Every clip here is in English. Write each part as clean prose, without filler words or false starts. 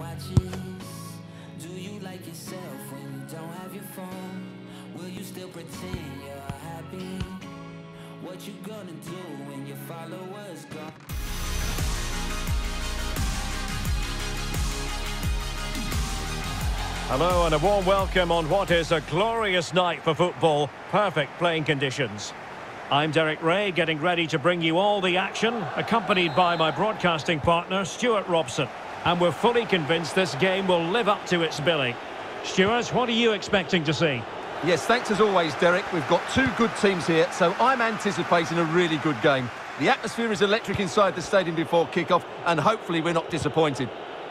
watches. Do you like yourself when you don't have your phone? Will you still pretend you're happy? What you gonna do when your followers gone? Hello and a warm welcome on what is a glorious night for football. Perfect playing conditions. I'm Derek Ray, getting ready to bring you all the action, accompanied by my broadcasting partner, Stuart Robson. And we're fully convinced this game will live up to its billing. Stuart, what are you expecting to see? Yes, thanks as always, Derek. We've got two good teams here, so I'm anticipating a really good game. The atmosphere is electric inside the stadium before kick-off, and hopefully we're not disappointed.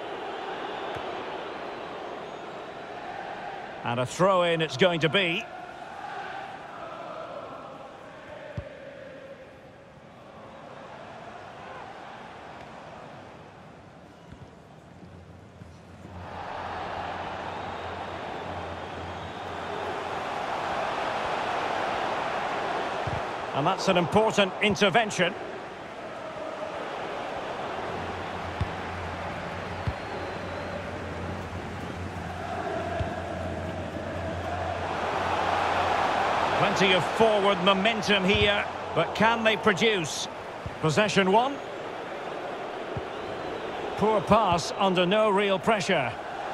And a throw-in it's going to be. And that's an important intervention. Plenty of forward momentum here, but can they produce? Possession one. Poor pass under no real pressure.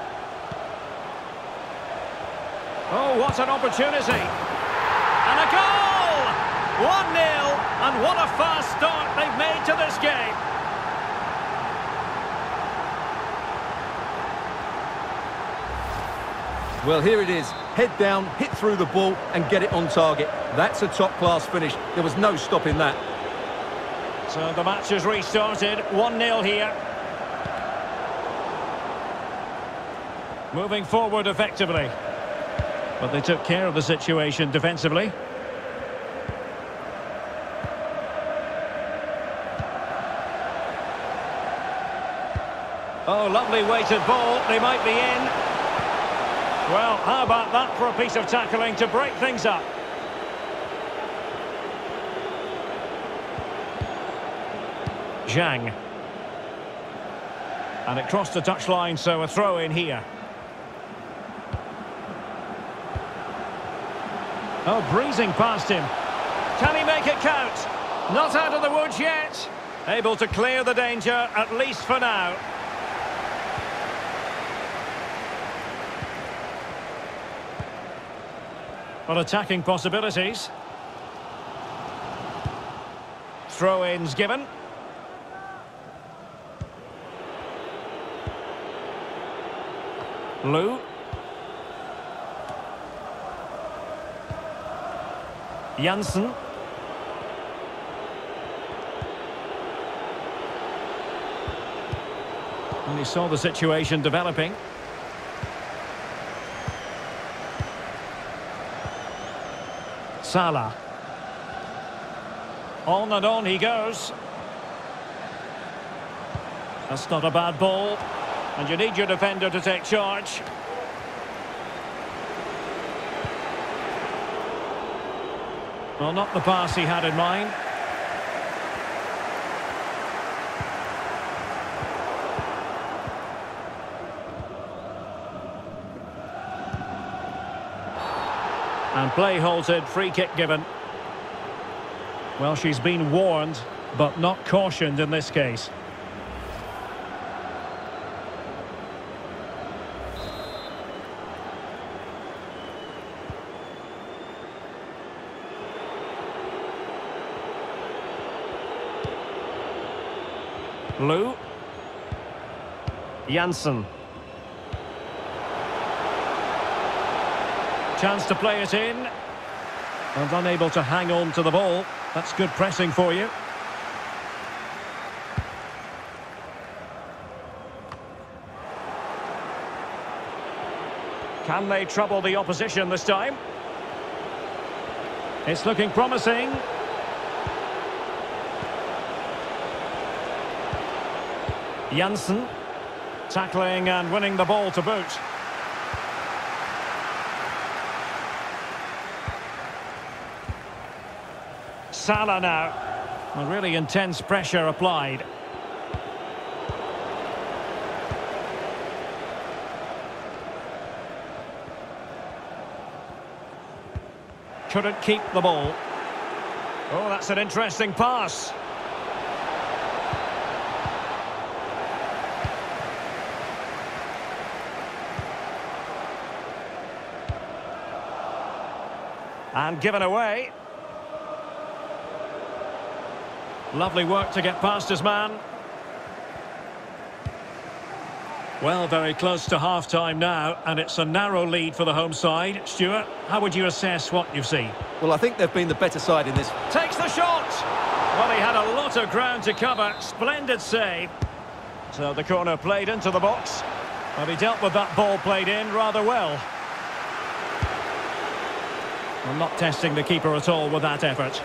Oh, what an opportunity! And a goal! 1-0, and what a fast start they've made to this game. Well, here it is. Head down, hit through the ball and get it on target. That's a top-class finish. There was no stopping that. So the match has restarted. 1-0 here. Moving forward effectively. But they took care of the situation defensively. Oh, lovely weighted ball. They might be in. Well, how about that for a piece of tackling to break things up? Zhang. And it crossed the touchline, so a throw in here. Oh, breezing past him. Can he make it count? Not out of the woods yet. Able to clear the danger, at least for now. Well, attacking possibilities. Throw-ins given. Lou. Janssen. And he saw the situation developing. Salah. On and on he goes. That's not a bad ball. And you need your defender to take charge. Well, not the pass he had in mind. And play halted, free kick given. Well, she's been warned, but not cautioned in this case. Lou. Janssen. Chance to play it in. And unable to hang on to the ball. That's good pressing for you. Can they trouble the opposition this time? It's looking promising. Janssen. Tackling and winning the ball to boot. Salah now. A really intense pressure applied. couldn't keep the ball. Oh, that's an interesting pass. And given away. Lovely work to get past his man. Well, very close to half-time now, and it's a narrow lead for the home side. Stuart, how would you assess what you've seen? Well, I think they've been the better side in this. Takes the shot! Well, he had a lot of ground to cover. Splendid save. So the corner played into the box. But he dealt with that ball played in rather well. I'm not testing the keeper at all with that effort.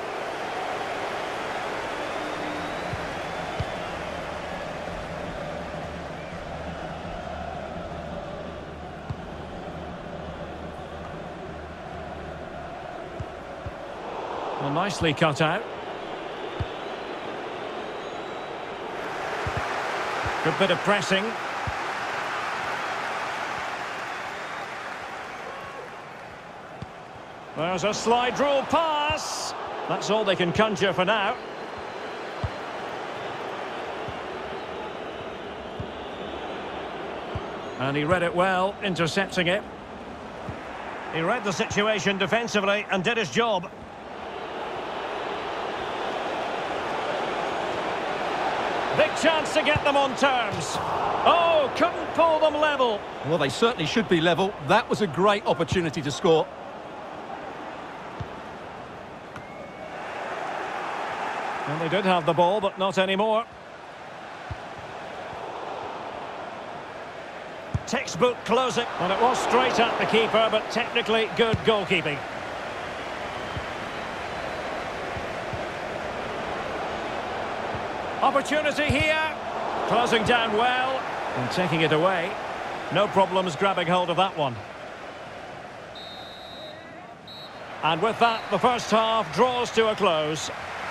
Well, nicely cut out. Good bit of pressing. There's a slide rule pass. That's all they can conjure for now. And he read it well, intercepting it. He read the situation defensively and did his job. Big chance to get them on terms. Oh, couldn't pull them level. Well, they certainly should be level. That was a great opportunity to score. Well, they did have the ball, but not anymore. Textbook closing. And it was straight at the keeper, but technically good goalkeeping. Opportunity here. Closing down well and taking it away. No problems grabbing hold of that one. And with that, the first half draws to a close.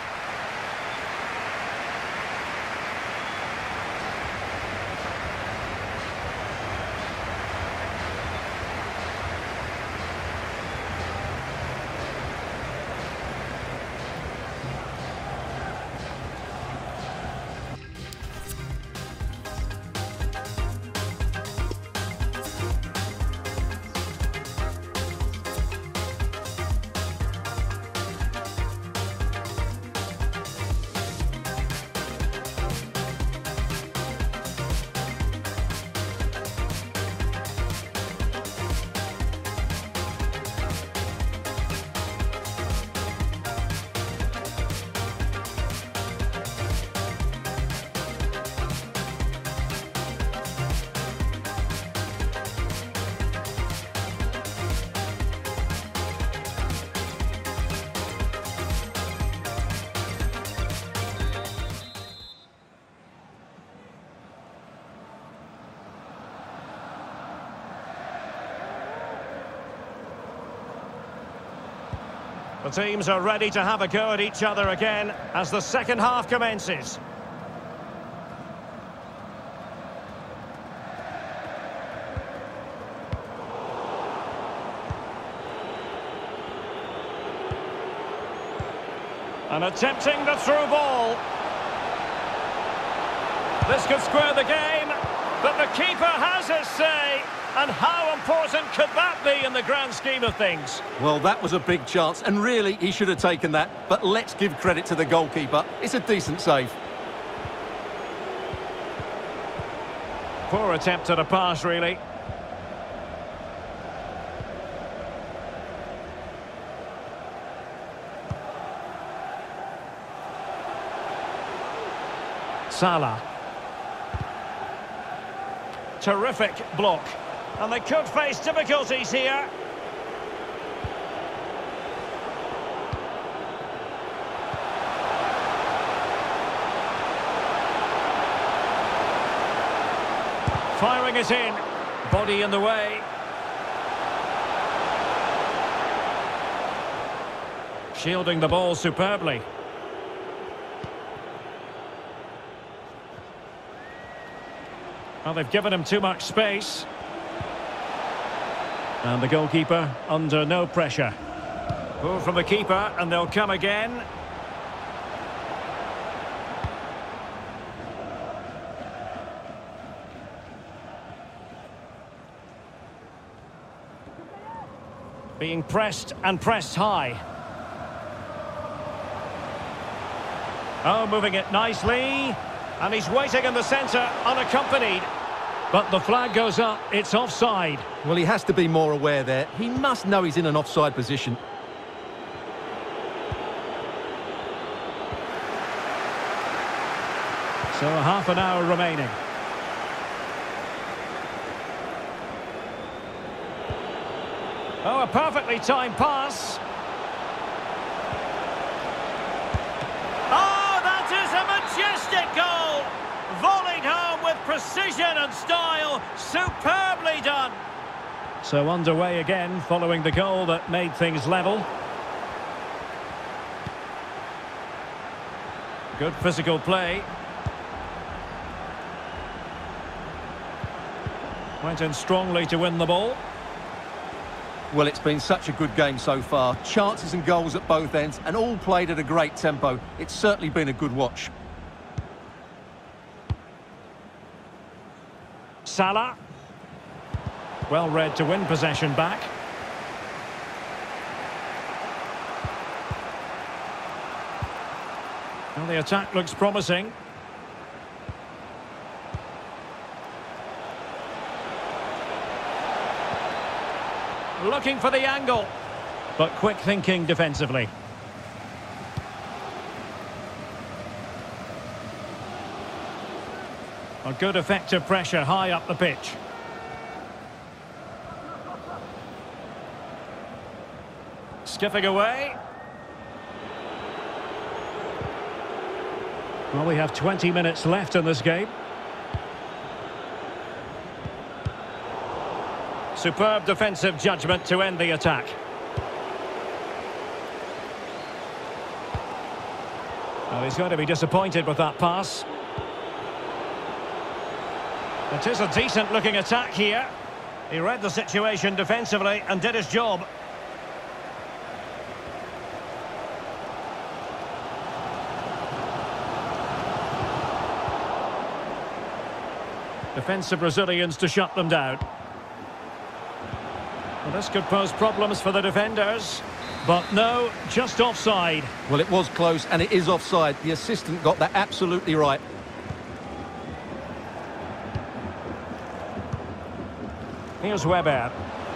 The teams are ready to have a go at each other again as the second half commences. And attempting the through ball. This could square the game, but the keeper has his say. And how important could that be in the grand scheme of things? Well, that was a big chance, and really, he should have taken that. But let's give credit to the goalkeeper. It's a decent save. Poor attempt at a pass, really. Salah. Terrific block. And they could face difficulties here. Firing it in. Body in the way. Shielding the ball superbly. Well, they've given him too much space. And the goalkeeper under no pressure. Pull from the keeper, and they'll come again. Being pressed and pressed high. Oh, moving it nicely. And he's waiting in the centre, unaccompanied. But the flag goes up, it's offside. Well, he has to be more aware there. He must know he's in an offside position. So half an hour remaining. Oh, a perfectly timed pass. Oh, that is a majestic goal! Volleyed home with precision and style. Superbly done. So underway again following the goal that made things level. Good physical play. Went in strongly to win the ball. Well, it's been such a good game so far. Chances and goals at both ends, and all played at a great tempo. It's certainly been a good watch. Salah. Well read to win possession back. Well, the attack looks promising. Looking for the angle, but quick thinking defensively. A good effective pressure high up the pitch. Skipping away. Well, we have 20 minutes left in this game. Superb defensive judgment to end the attack. Well, he's going to be disappointed with that pass. It is a decent looking attack here. He read the situation defensively and did his job. Defensive Brazilians to shut them down. Well, this could pose problems for the defenders. But no, just offside. Well, it was close and it is offside. The assistant got that absolutely right. Here's Weber.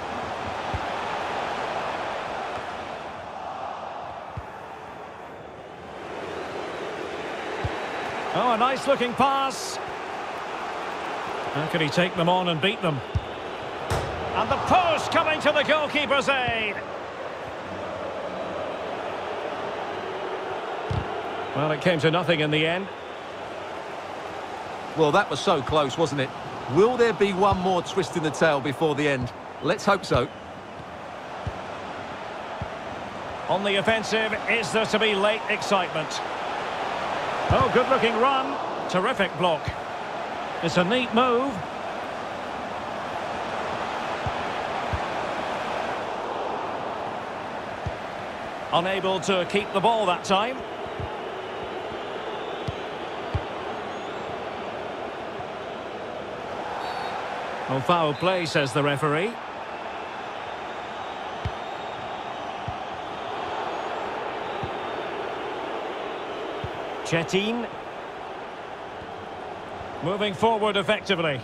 Oh, a nice looking pass. How can he take them on and beat them? And the post coming to the goalkeeper's aid. Well, it came to nothing in the end. Well, that was so close, wasn't it? Will there be one more twist in the tail before the end? Let's hope so. On the offensive, is there to be late excitement? Oh, good-looking run. Terrific block. It's a neat move. Unable to keep the ball that time. Oh, foul play, says the referee. Chetin. Moving forward effectively.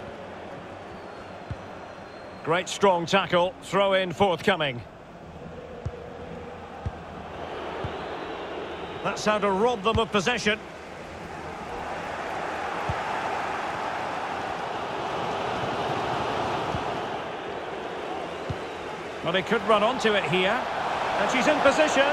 Great strong tackle. Throw in forthcoming. That's how to rob them of possession. Well, he could run onto it here. And she's in position.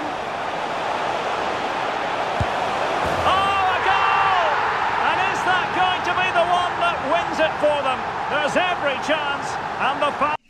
Oh, a goal! And is that going to be the one that wins it for them? There's every chance. And the